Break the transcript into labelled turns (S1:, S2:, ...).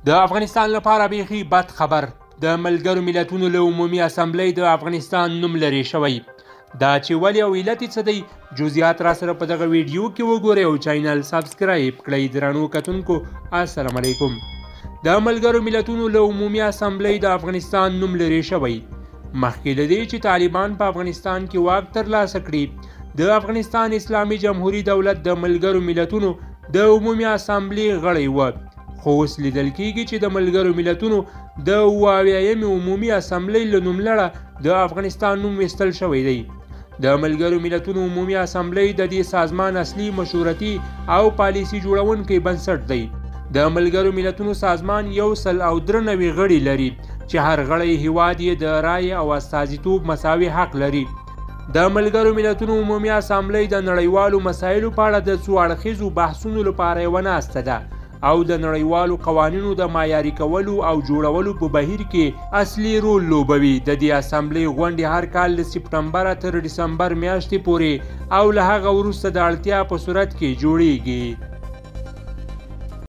S1: د افغانستان لپاره بیخي بد خبر. د ملګرو ملتونو له عمومي اسمبلۍ د افغانستان نوم لرې شوی. دا چې ولې او علت یې څه دی، جزئیات را سره په دغه ویډیو کې وګورئ او چینل سبسکرایب کړئ. درنو کتونکو السلام علیکم. د ملګرو ملتونو له عمومي اسمبلۍ د افغانستان نوم لرې شوی. مخکې له دې چې طالبان په افغانستان کې واک ترلاسه کړي، د افغانستان اسلامي جمهوریت دولت د ملګرو ملتونو د عمومي اسمبلۍ غړی و. خو اوس لیدل کېږي چې د ملګرو ملتونو د 78مې عمومي اسمبلۍ له نوملړه د افغانستان نوم ویستل شوی دی. د ملګرو ملتونو عمومي اسمبلۍ د دې سازمان اصلي مشورتي او پالیسي جوړونکی بنسټ دی. د ملګرو ملتونو سازمان 193 غړي لري چې هر غړی هیواد یې د رای او استازیتوب مساوي حق لري. د ملګرو ملتونو عمومي اسمبلۍ د نړیوالو مسایلو په اړه د څو اړخیزو بحثونو لپاره یوه ناسته ده او د نړیوالو قوانینو د معیاري کولو او جوړولو په بهیر کې اصلي رول لوبوي. د دې اسمبلۍ غونډې هر کال له سپټمبر تر ډسمبر میاشتې پورې او له هغه وروسته د اړتیا په صورت کې جوړیږي.